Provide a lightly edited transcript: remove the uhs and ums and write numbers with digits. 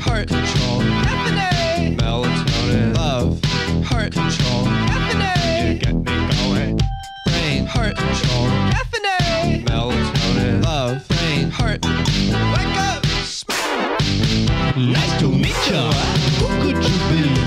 heart control, caffeine, melatonin, love, heart control, caffeine, you get me going, brain, heart control, caffeine, melatonin, love, brain, heart, wake up, nice to meet ya, who could you be?